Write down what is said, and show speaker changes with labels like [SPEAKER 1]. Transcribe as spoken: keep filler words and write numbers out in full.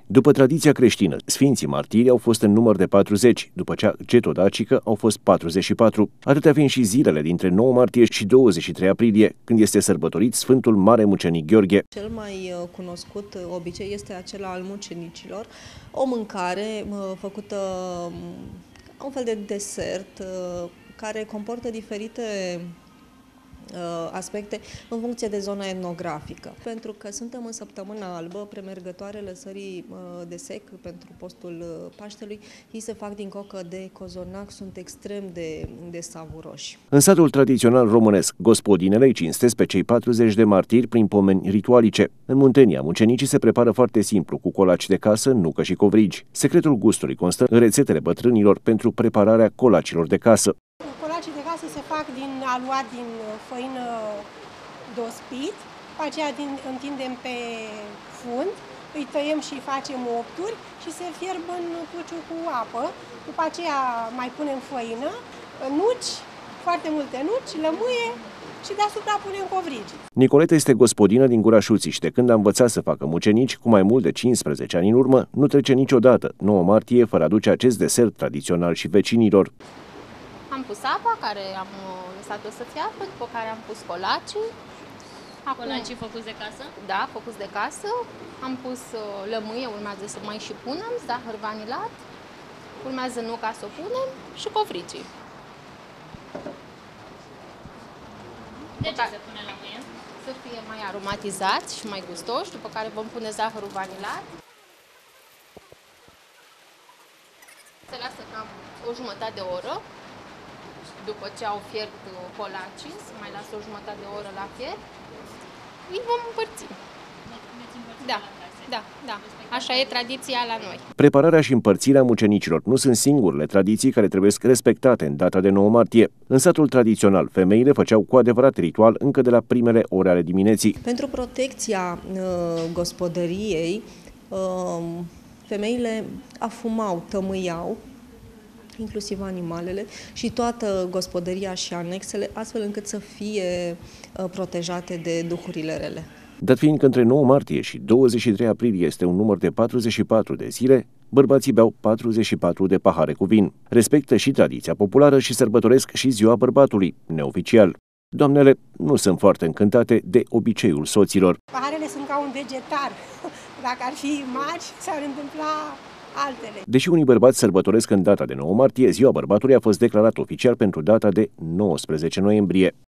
[SPEAKER 1] După tradiția creștină, Sfinții Martiri au fost în număr de patruzeci, după cea getodacică au fost patruzeci și patru, atâtea fiind și zilele dintre nouă martie și douăzeci și trei aprilie, când este sărbătorit Sfântul Mare Mucenic Gheorghe.
[SPEAKER 2] Cel mai cunoscut obicei este acela al mucenicilor, o mâncare făcută un fel de desert care comportă diferite aspecte în funcție de zona etnografică. Pentru că suntem în săptămâna albă, premergătoare lăsării de sec pentru postul Paștelui, ei se fac din cocă de cozonac, sunt extrem de, de savuroși.
[SPEAKER 1] În satul tradițional românesc, gospodinele îi cinstesc pe cei patruzeci de martiri prin pomeni ritualice. În Muntenia, mucenicii se prepară foarte simplu, cu colaci de casă, nucă și covrigi. Secretul gustului constă în rețetele bătrânilor pentru prepararea colacilor de casă.
[SPEAKER 3] Colacii de casă se fac din aluat din făină dospit, după aceea din, întindem pe fund, îi tăiem și facem opturi și se fierb în puciu cu apă. După aceea mai punem făină, nuci, foarte multe nuci, lămâie și deasupra punem covrigi.
[SPEAKER 1] Nicoleta este gospodină din Gura Șuțiște. Când a învățat să facă mucenici cu mai mult de cincisprezece ani în urmă, nu trece niciodată nouă martie fără a aduce acest desert tradițional și vecinilor.
[SPEAKER 4] Am pus apa, care am lăsat-o să fiarbă, după care am pus colacii.
[SPEAKER 5] Acum, colacii făcuți de casă?
[SPEAKER 4] Da, făcuți de casă. Am pus lămâie, urmează să mai și punem, zahăr vanilat. Urmează nuca să o punem și covrigii.
[SPEAKER 5] De ce se pune lămâie?
[SPEAKER 4] Să fie mai aromatizați și mai gustoși, după care vom pune zahărul vanilat. Se lasă cam o jumătate de oră. După ce au fiert colacii, se mai lasă o jumătate de oră la fiert, îi vom împărți. Da, da, da. Așa e tradiția la noi.
[SPEAKER 1] Prepararea și împărțirea mucenicilor nu sunt singurele tradiții care trebuie respectate în data de nouă martie. În satul tradițional, femeile făceau cu adevărat ritual încă de la primele ore ale dimineții.
[SPEAKER 2] Pentru protecția uh, gospodăriei, uh, femeile afumau, tămâiau, inclusiv animalele și toată gospodăria și anexele, astfel încât să fie protejate de duhurile rele.
[SPEAKER 1] Dat fiind că între nouă martie și douăzeci și trei aprilie este un număr de patruzeci și patru de zile, bărbații beau patruzeci și patru de pahare cu vin. Respectă și tradiția populară și sărbătoresc și ziua bărbatului, neoficial. Doamnele nu sunt foarte încântate de obiceiul soților.
[SPEAKER 3] Paharele sunt ca un vegetar. Dacă ar fi mari, s-ar întâmpla altele.
[SPEAKER 1] Deși unii bărbați sărbătoresc în data de nouă martie, ziua bărbatului a fost declarat oficial pentru data de nouăsprezece noiembrie.